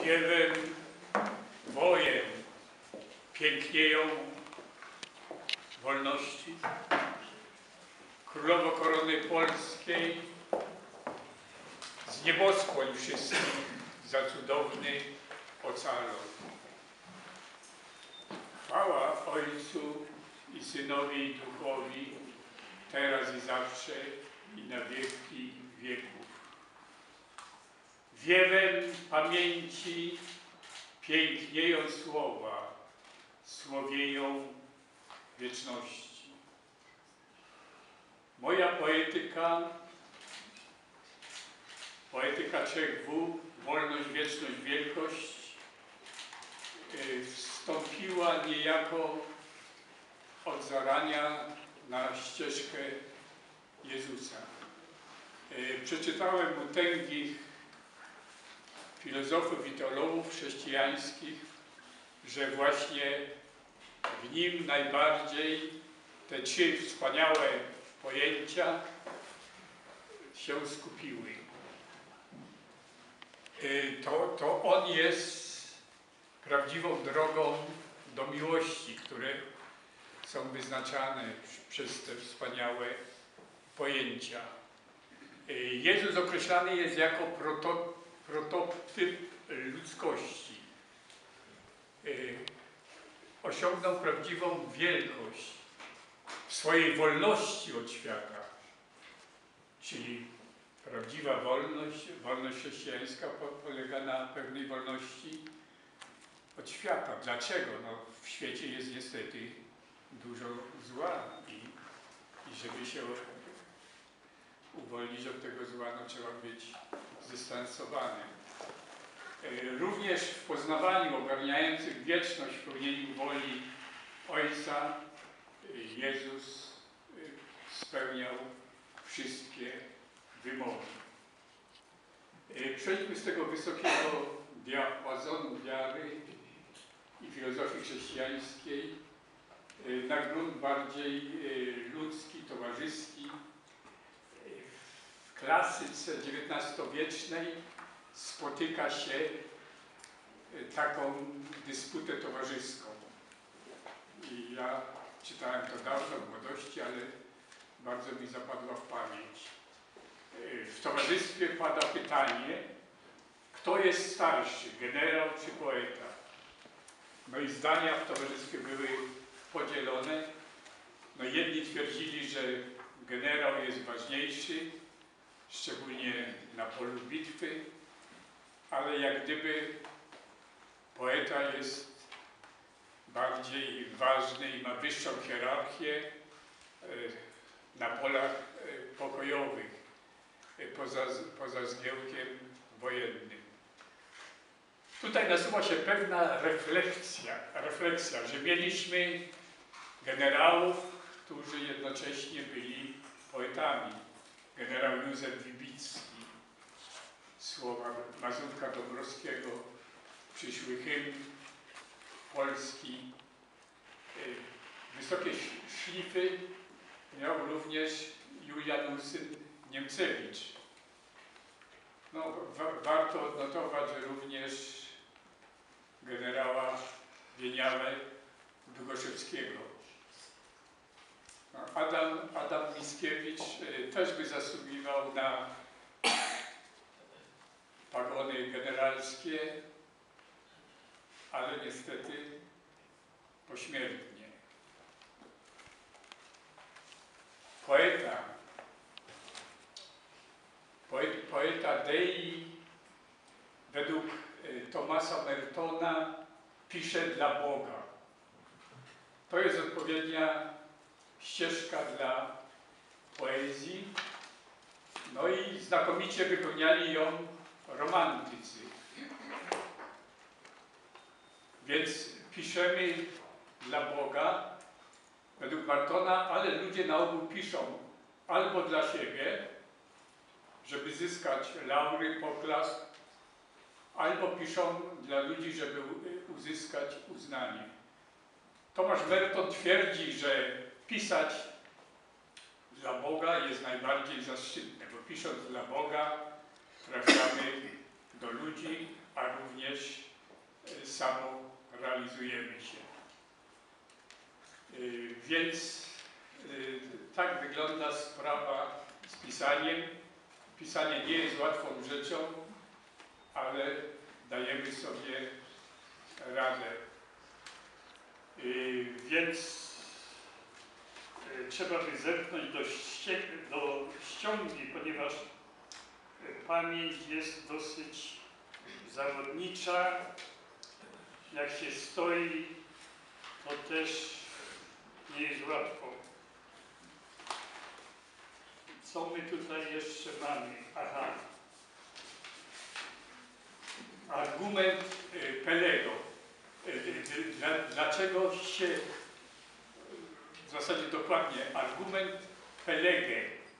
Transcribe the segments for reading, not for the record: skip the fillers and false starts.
Śpiewem wojen pięknieją wolności. Królowo Korony Polskiej, z nieboskłoń wszystkich za cudowny ocalon. Chwała Ojcu i Synowi i Duchowi, teraz i zawsze i na wieki wieków. Wiewem pamięci pięknieją słowa, słowieją wieczności. Moja poetyka, poetyka 3W, wolność, wieczność, wielkość, wstąpiła niejako od zarania na ścieżkę Jezusa. Przeczytałem utęgi filozofów i teologów chrześcijańskich, że właśnie w nim najbardziej te trzy wspaniałe pojęcia się skupiły. To on jest prawdziwą drogą do miłości, które są wyznaczane przez te wspaniałe pojęcia. Jezus określany jest jako prototyp ludzkości. Osiągnął prawdziwą wielkość w swojej wolności od świata. Czyli prawdziwa wolność, wolność chrześcijańska polega na pewnej wolności od świata. Dlaczego? No, w świecie jest niestety dużo zła i żeby się uwolnić od tego zła, no, trzeba być zdystansowanym. Również w poznawaniu ogarniających wieczność w pełnieniu woli Ojca Jezus spełniał wszystkie wymogi. Przejdźmy z tego wysokiego diapazonu wiary i filozofii chrześcijańskiej na grunt bardziej ludzki, towarzyski. W klasyce XIX-wiecznej spotyka się taką dysputę towarzyską. I ja czytałem to dawno, w młodości, ale bardzo mi zapadło w pamięć. W towarzystwie pada pytanie, kto jest starszy, generał czy poeta? No i zdania w towarzystwie były podzielone. No jedni twierdzili, że generał jest ważniejszy, szczególnie na polu bitwy, ale jak gdyby poeta jest bardziej ważny i ma wyższą hierarchię na polach pokojowych, poza zgiełkiem wojennym. Tutaj nasuwa się pewna refleksja, że mieliśmy generałów, którzy jednocześnie byli poetami. Generał Józef Wybicki, słowa Mazurka Dąbrowskiego, przyszły hymn polski. Wysokie szlify miał również Julian Ursyn Niemcewicz. No, warto odnotować, że również generała Wieniawę Długoszewskiego. No, Adam Mickiewicz też by zasługiwał na pagony generalskie, ale niestety pośmiertnie. Poeta Dei według Thomasa Mertona pisze dla Boga. To jest odpowiednia ścieżka dla poezji. No i znakomicie wypełniali ją romantycy. Więc piszemy dla Boga według Mertona, ale ludzie na ogół piszą albo dla siebie, żeby zyskać laury, poklask, albo piszą dla ludzi, żeby uzyskać uznanie. Tomasz Merton twierdzi, że pisać dla Boga jest najbardziej zaszczytne, bo pisząc dla Boga trafiamy do ludzi, a również Więc tak wygląda sprawa z pisaniem. Pisanie nie jest łatwą rzeczą, ale dajemy sobie radę. Więc trzeba by zerknąć do ściągi, ponieważ pamięć jest dosyć zawodnicza. Jak się stoi, to też nie jest łatwo. Co my tutaj jeszcze mamy? Aha. Argument Pelego. Dlaczego się, w zasadzie dokładnie, argument Pelegę.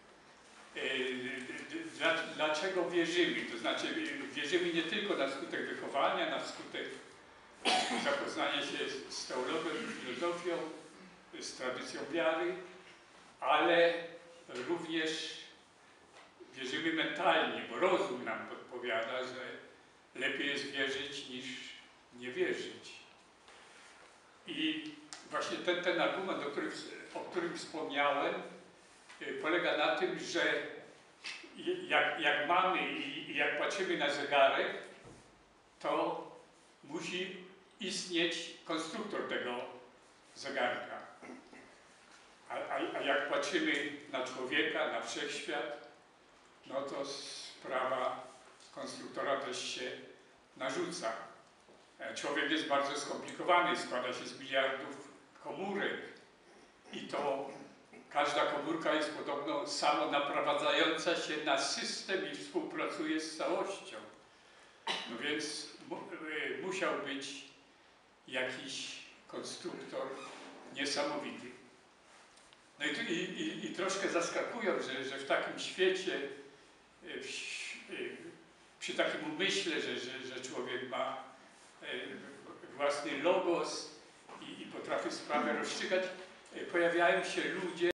Dlaczego wierzymy? To znaczy wierzymy nie tylko na skutek wychowania, na skutek zapoznania się z teologią, filozofią, z tradycją wiary, ale również wierzymy mentalnie, bo rozum nam podpowiada, że lepiej jest wierzyć niż nie wierzyć. I właśnie ten argument, o którym wspomniałem, polega na tym, że jak mamy i jak patrzymy na zegarek, to musi istnieć konstruktor tego zegarka. A jak patrzymy na człowieka, na wszechświat, no to sprawa konstruktora też się narzuca. Człowiek jest bardzo skomplikowany, składa się z miliardów komórek i to każda komórka jest podobno samonaprowadzająca się na system i współpracuje z całością. No więc musiał być jakiś konstruktor niesamowity. No i troszkę zaskakują, że w takim świecie, przy takim umyśle, że człowiek ma własny logos i potrafi sprawę rozstrzygać, pojawiają się ludzie,